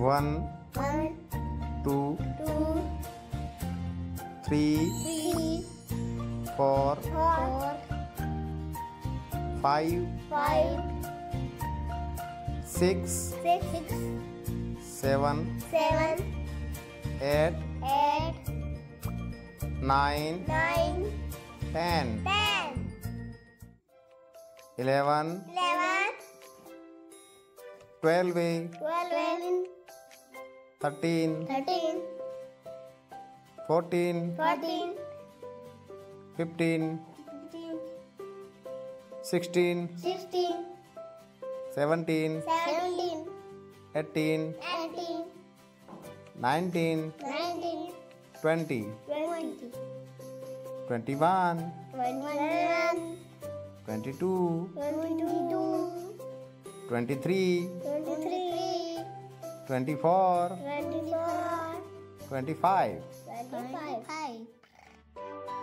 1, 2, 3, 4, 5, 6, 7, 8, 9, 10, 11, 12, 13, 14, 15, 16, 17, 18, 19, 20, 21, 22, 23, 24, 25.